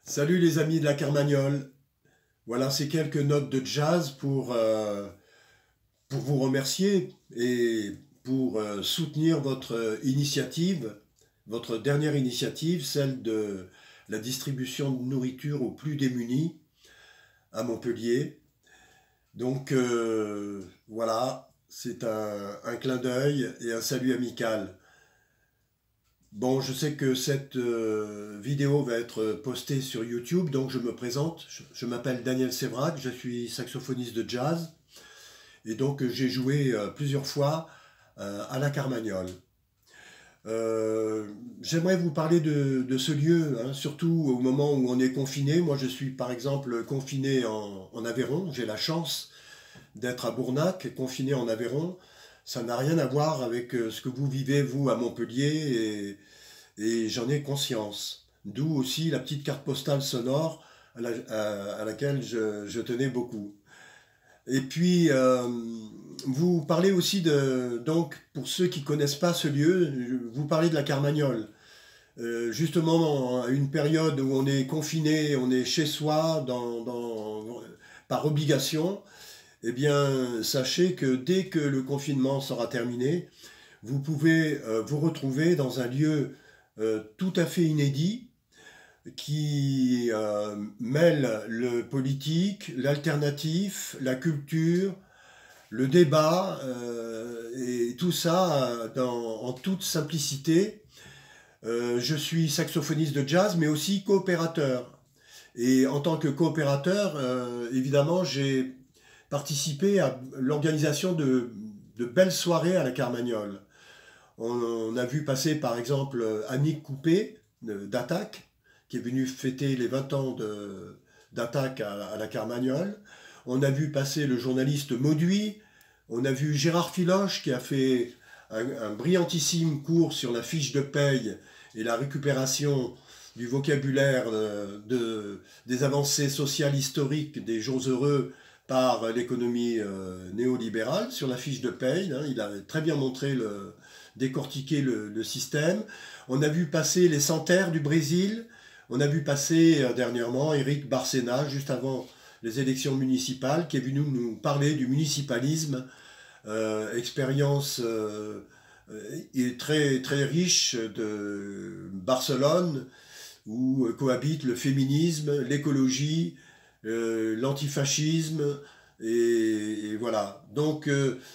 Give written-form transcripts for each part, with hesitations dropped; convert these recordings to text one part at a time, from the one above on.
Salut les amis de la Carmagnole. Voilà, ces quelques notes de jazz pour vous remercier et pour soutenir votre initiative, votre dernière initiative, celle de la distribution de nourriture aux plus démunis à Montpellier. Donc voilà, c'est un clin d'œil et un salut amical. Bon, je sais que cette vidéo va être postée sur YouTube, donc je me présente. Je m'appelle Daniel Sévrac, je suis saxophoniste de jazz et donc j'ai joué plusieurs fois à la Carmagnole. J'aimerais vous parler de ce lieu, hein, surtout au moment où on est confiné. Moi, je suis par exemple confiné en Aveyron. J'ai la chance d'être à Bournac, confiné en Aveyron. Ça n'a rien à voir avec ce que vous vivez, vous, à Montpellier, et j'en ai conscience. D'où aussi la petite carte postale sonore à laquelle je tenais beaucoup. Et puis, vous parlez aussi donc, pour ceux qui connaissent pas ce lieu, vous parlez de la Carmagnole. Justement, à une période où on est confiné, on est chez soi, par obligation, eh bien, sachez que dès que le confinement sera terminé, vous pouvez vous retrouver dans un lieu tout à fait inédit qui mêle le politique, l'alternatif, la culture, le débat, et tout ça en toute simplicité. Je suis saxophoniste de jazz, mais aussi coopérateur. Et en tant que coopérateur, évidemment, j'ai participé à l'organisation de belles soirées à la Carmagnole. On a vu passer par exemple Annick Coupé d'Attaque, qui est venu fêter les 20 ans d'Attaque à la Carmagnole. On a vu passer le journaliste Mauduit. On a vu Gérard Filoche qui a fait un brillantissime cours sur la fiche de paye et la récupération du vocabulaire des avancées sociales historiques des jours heureux par l'économie néolibérale sur la fiche de paye. Hein. Il a très bien décortiqué le système. On a vu passer les Santerres du Brésil. On a vu passer dernièrement Éric Barcena, juste avant les élections municipales, qui est venu nous parler du municipalisme, expérience très, très riche de Barcelone, où cohabitent le féminisme, l'écologie, l'antifascisme, et voilà. Donc,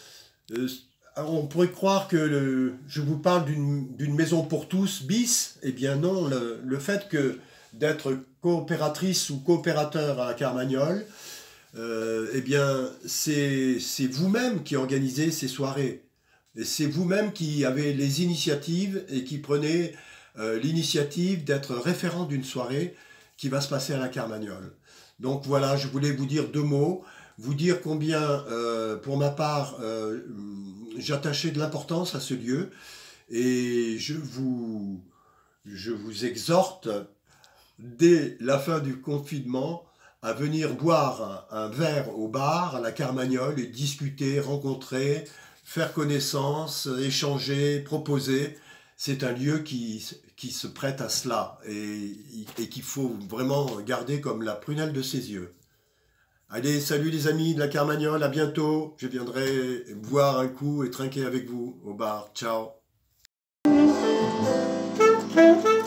on pourrait croire que je vous parle d'une maison pour tous bis. Eh bien non, le fait que d'être coopératrice ou coopérateur à la Carmagnole, eh bien c'est vous-même qui organisez ces soirées. Et c'est vous-même qui avez les initiatives et qui prenez l'initiative d'être référent d'une soirée qui va se passer à la Carmagnole. Donc voilà, je voulais vous dire deux mots, vous dire combien, pour ma part, j'attachais de l'importance à ce lieu et je vous exhorte, dès la fin du confinement, à venir boire un verre au bar, à la Carmagnole, et discuter, rencontrer, faire connaissance, échanger, proposer. C'est un lieu qui se prête à cela et qu'il faut vraiment garder comme la prunelle de ses yeux. Allez, salut les amis de la Carmagnole, à bientôt. Je viendrai boire un coup et trinquer avec vous au bar. Ciao.